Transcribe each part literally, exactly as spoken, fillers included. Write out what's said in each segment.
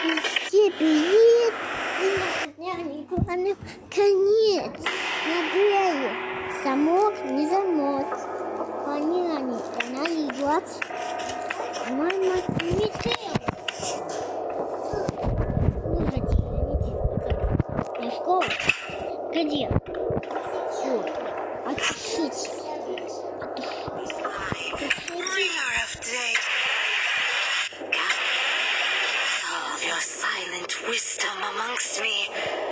все привет. И главное, конец. Надеюсь, замок не замок. Они, они, она идет. Мама, не цель. Слушайте, на школу. Где? О, отпишите. Your silent wisdom amongst me.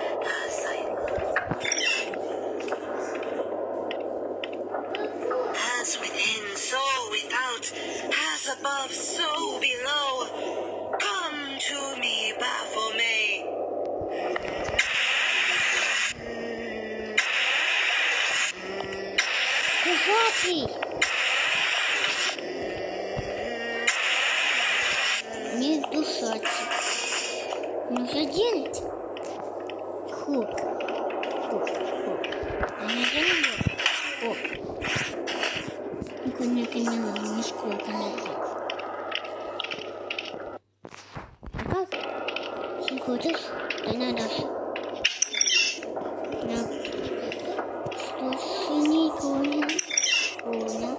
As within, so without, as above, so below. Come to me, Baphomet. Кусачий. Не душачий. Нужно делать хук. Хук, хук. А не делать хук. Ну-ка, не надо, не сколько не так. А как? Если хочешь, то надо. Что синий коня? Коня.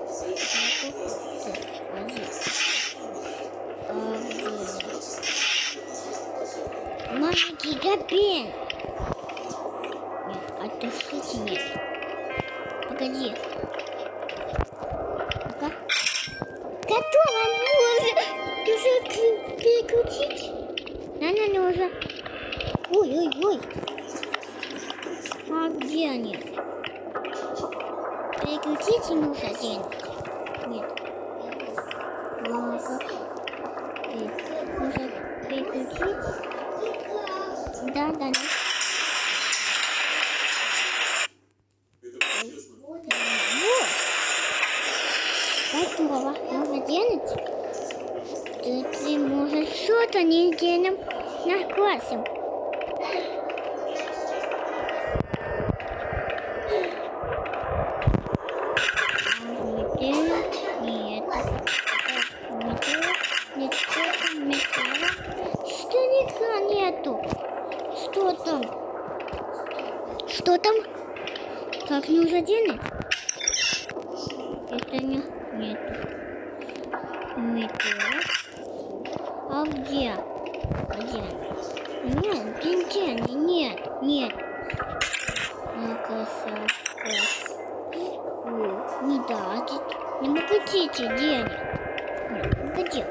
Маленький габен. Нет, отдышите, нет. Погоди. Ну-ка. Готово, можно. Уже переключить. Надо уже. Ой-ой-ой. А где они? Переключить нужно делать? Нет. Ну-ка. Нужно переключить. Да, да, да. Вот. Готово. Нужно делать. Ты, ты можешь что-то не делаем на классе. Нет. Нет. Нет. Что никого нету? Что там? Что там? Как нужно делать? Это не... Нет. Нет. А где? Где? Нет, где? Нет, нет. Оказалось. Не дать. Не могите денег. Нет, где?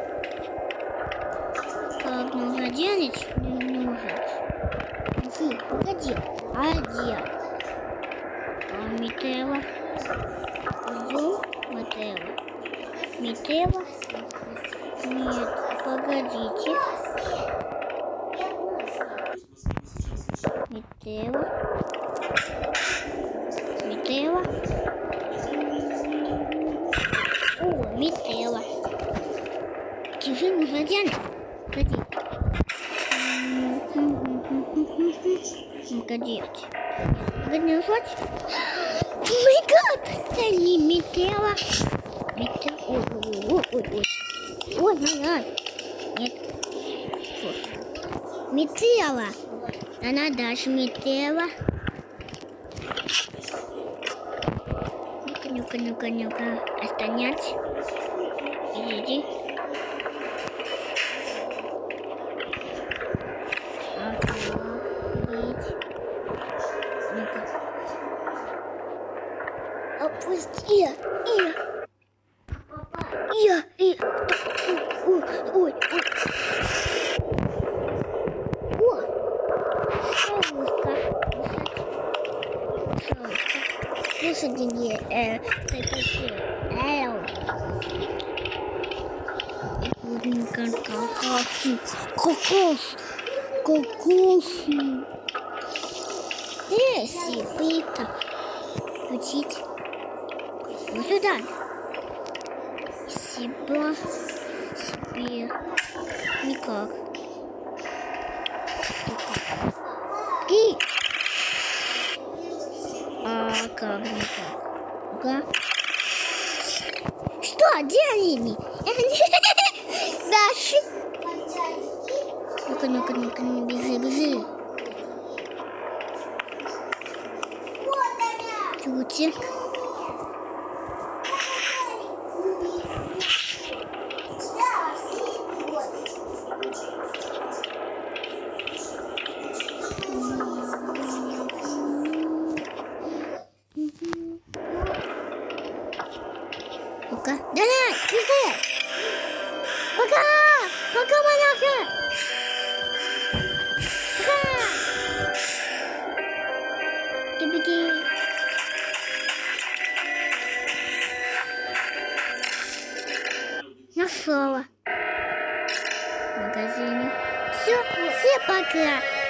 Как нужно делать? Не нужно. Фу, погоди. А где? А Митева? Идем, Митева. Митева? Нет, погодите. Митева. Митева. О, Митева. Тебе нужно делать? Погоди. Погоди. Погоди, жать. О май гад! Это не Митева. Митева. Ой, ой, ой, ой, ой. Ой, май. Нет. Фу. Митева. Она даже Митева. Ну-ка, ну-ка, ну-ка. Останять. Иди. Опусти. И. Я. И. Ой, ой, ой. О. Шелушка. Шелушка. Слушайте, э, такие. Эл. Какаши. Какаши. Какаши. Здесь бита. Включить. Вот сюда. Себя. Себе. Никак. И. А как никак? Ага. Что? Где они? Даши. Ну-ка, ну-ка, ну-ка, ну бежи, бежи. Тютик. Ну-ка, давай, бежи. Пока, пока, монаха. Пока. Ты беги. Нашла. В магазине. Все, все пока.